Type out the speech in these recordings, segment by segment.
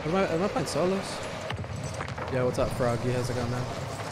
Am I playing solos? Yeah, what's up, Froggy? How's it going, man?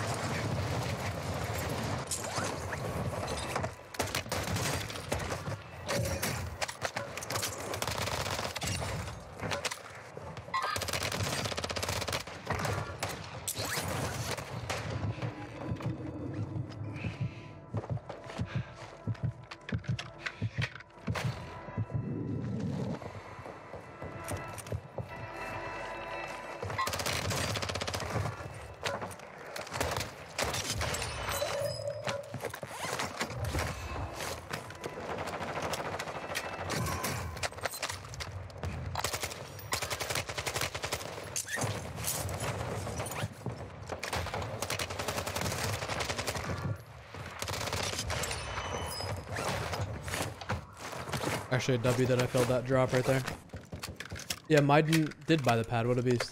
Actually, a W that I filled that drop right there. Yeah, Maiden did buy the pad. What a beast.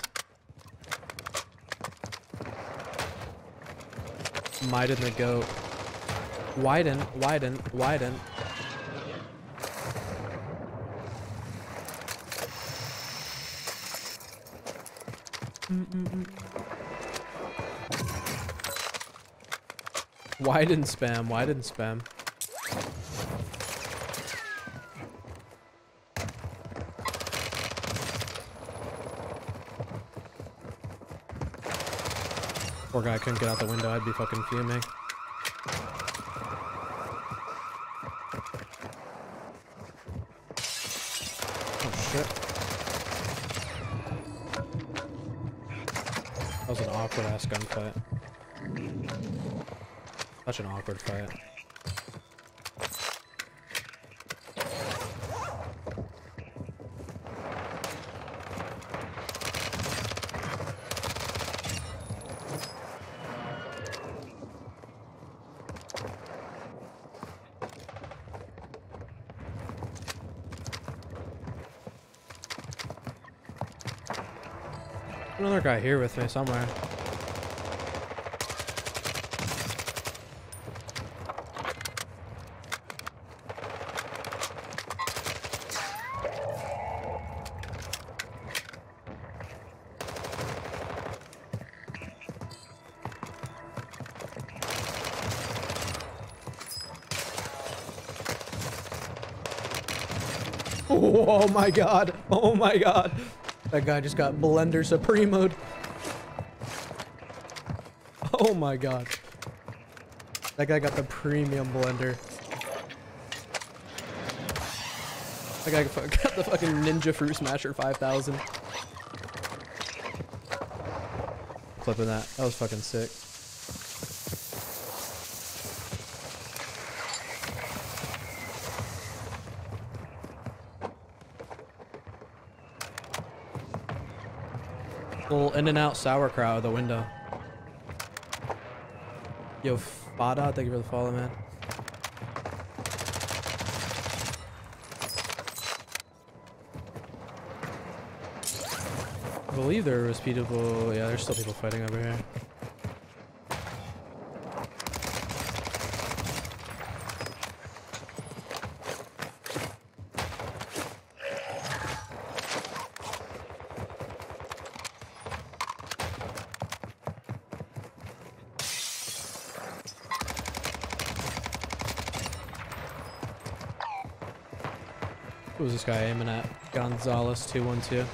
Maiden the goat. Widen. Widen spam. Poor guy couldn't get out the window. I'd be fucking fuming. Oh shit. That was an awkward ass gunfight. Such an awkward fight. Another guy here with me somewhere. Oh my god. Oh my god. That guy just got Blender Supremo'd. Oh my god. That guy got the premium blender. That guy got the fucking Ninja Fruit Smasher 5000. Clipping that. That was fucking sick. Little in and out sauerkraut out the window. Yo, Fada, thank you for the follow, man. I believe there was people. Yeah, there's still people fighting over here. What was this guy aiming at? Gonzalez 212.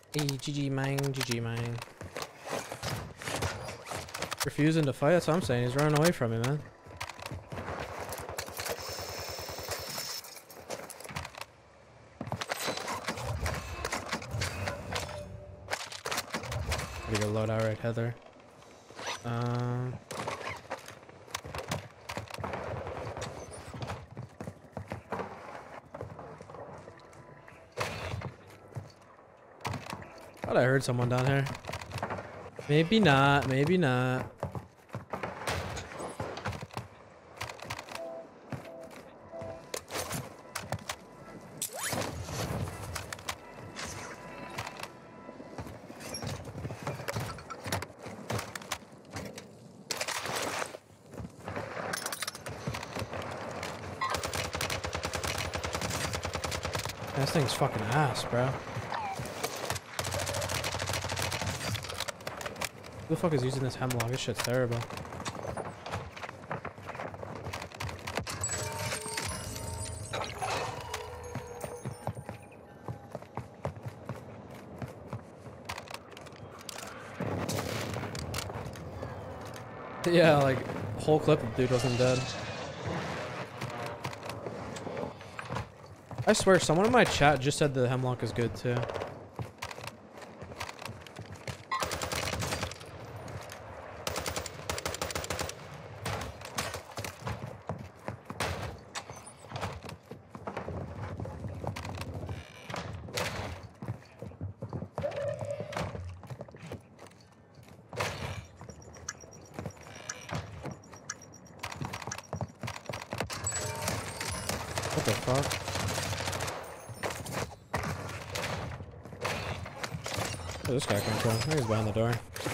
Hey, GG Mang, GG Mang. Refusing to fight, that's what I'm saying. He's running away from me, man. We go load out right, Heather. Thought I heard someone down here. Maybe not, maybe not. This thing's fucking ass, bro. Who the fuck is using this hemlock? This shit's terrible. Yeah, like, whole clip of dude wasn't dead. I swear, someone in my chat just said the hemlock is good too. What the fuck? Where this guy come from? I think he's behind the door.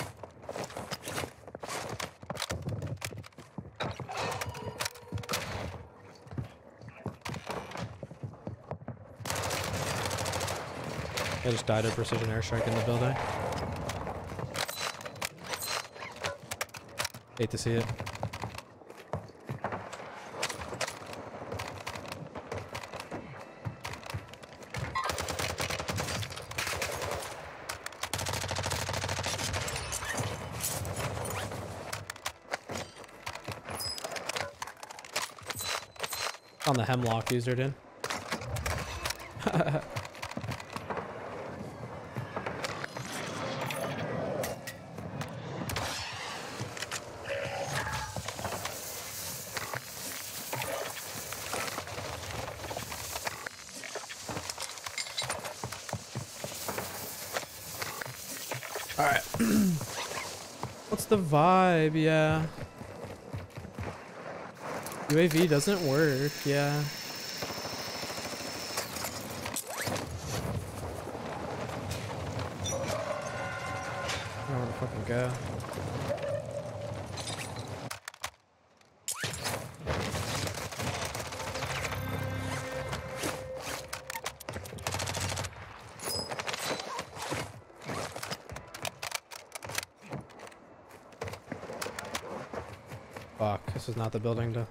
I just died of precision airstrike in the building. Hate to see it. On the hemlock user, dude. Alright. What's the vibe? Yeah. UAV doesn't work, yeah. I don't want to fucking go. Fuck, this is not the building to...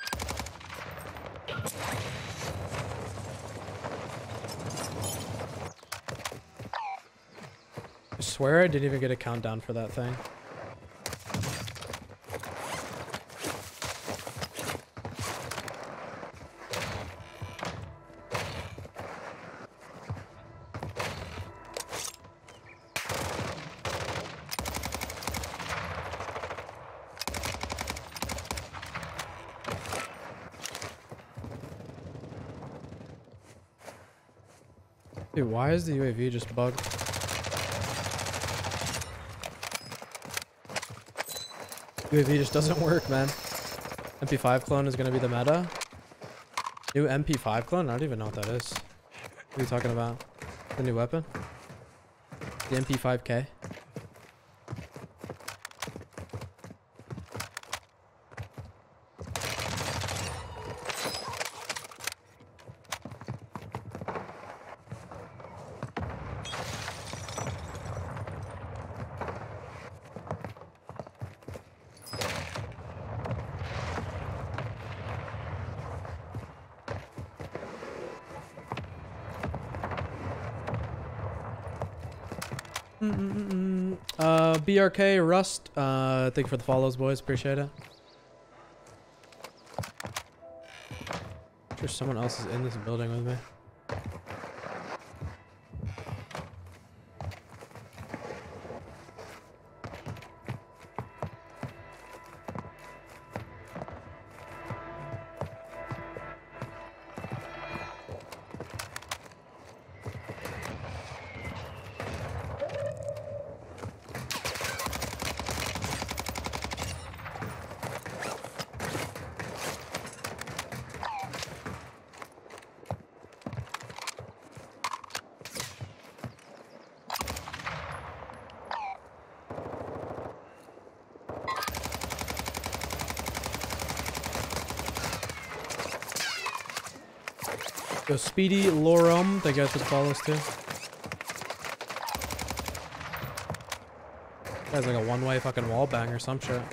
I swear I didn't even get a countdown for that thing. Dude, why is the UAV just bugged? UAV just doesn't work, man. MP5 clone is gonna be the meta. New MP5 clone? I don't even know what that is. What are you talking about? The new weapon? The MP5K? BRK Rust. Thank you for the follows, boys. Appreciate it. There's someone else is in this building with me. Yo, Speedy Lorum, thank you guys for the follows too. Guy's like a one-way fucking wall bang or some shit.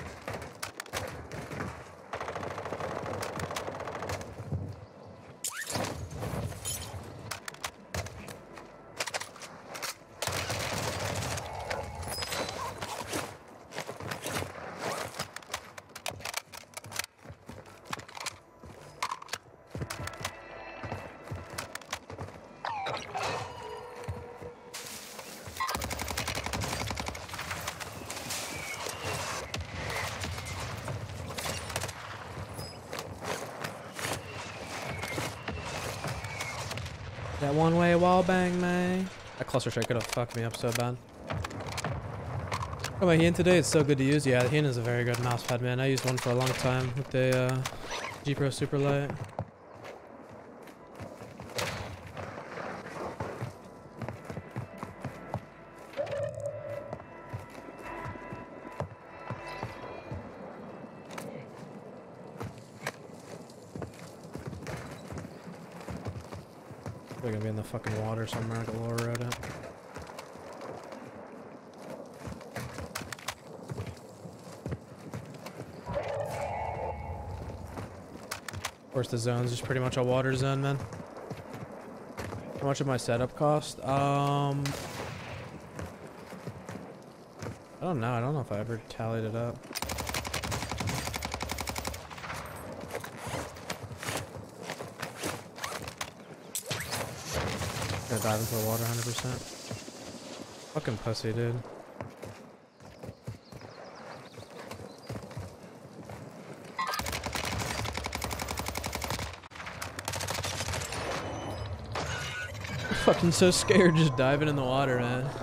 That one-way wall bang, man. That cluster strike could have fucked me up so bad. Oh, my Hien today is so good to use. Yeah, the Hien is a very good mousepad, man. I used one for a long time with the G Pro Super Light. They're gonna be in the fucking water somewhere. The lower road out. Of course, the zone's just pretty much a water zone, man. How much did my setup cost? I don't know. I don't know if I ever tallied it up. Gonna dive into the water 100%. Fucking pussy, dude. Fucking so scared just diving in the water, man.